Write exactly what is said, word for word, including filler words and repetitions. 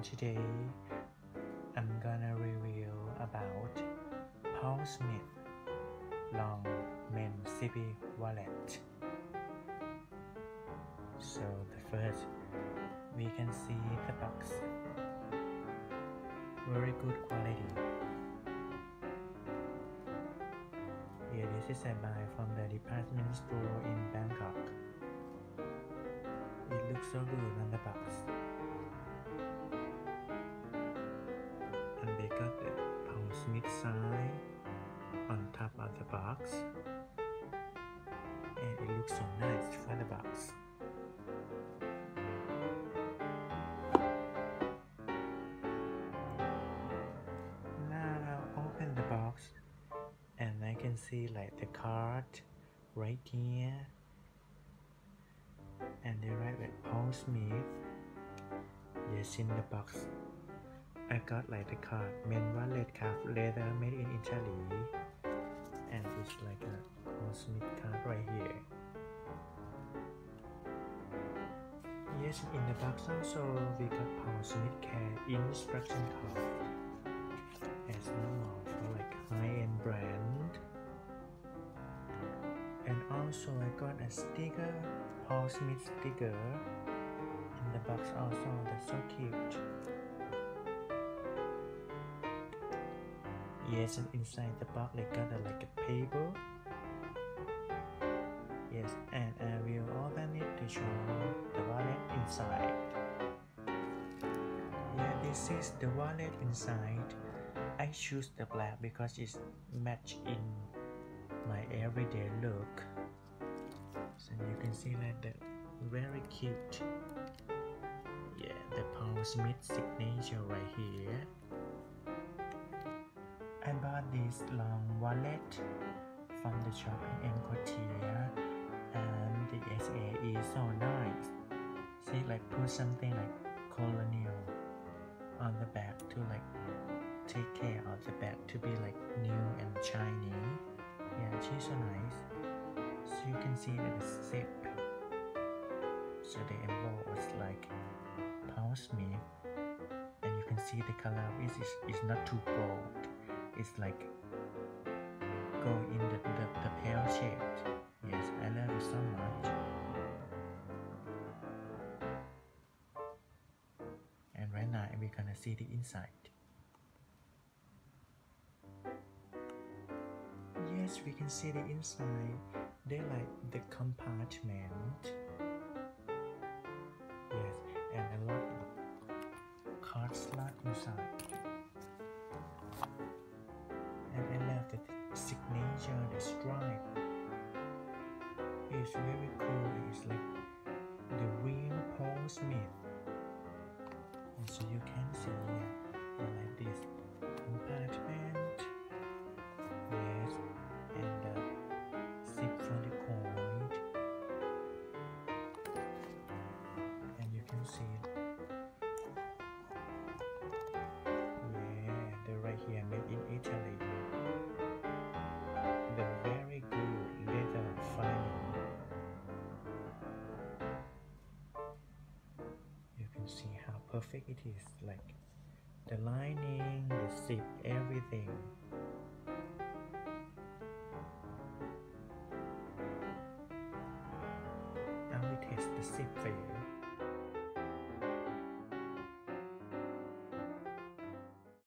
today I'm gonna review about Paul Smith long men zippy wallet. So the first we can see the box, very good quality. Here this is I buy from the department store in Bangkok. It looks so good on the box. And they got the Paul Smith sign on top of the box. And it looks so nice for the box. Now I'll open the box and I can see like the card right here. And they write like Paul Smith. Yes, in the box I got like the card men wallet calf leather made in Italy, and it's like a Paul Smith card right here. Yes, in the box also we got Paul Smith care instruction card as normal for like high-end brand. And also I got a sticker, Paul Smith sticker in the box also. That's so cute. Yes, and inside the box they got a, like a paper. Yes, and I will open it to show the wallet inside. Yeah, this is the wallet inside. I choose the black because it's match in my everyday look. So you can see that the very cute. Yeah, the Paul Smith signature right here. I bought this long wallet from the shop in Encotia, and the S A is so nice. See, like put something like colonial on the back to like take care of the back to be like new and shiny. Yeah, she's so nice. So you can see that the zip. So the emboss like Paul Smith, and you can see the color is is not too gold. It's like go in the, the, the pale shade. Yes, I love it so much. And right now we're gonna see the inside. Yes, we can see the inside. They like the compartment. Yes, and a lot of card slot inside. And I love the signature, the stripe. It's very cool. It's like the real Paul Smith. And so you can see yeah, like this compartment. Yes, and the zip for the coin. And you can see yeah, the right here made in Italy. The very good leather lining. You can see how perfect it is, like the lining, the zip, everything. Now we test the zip for you.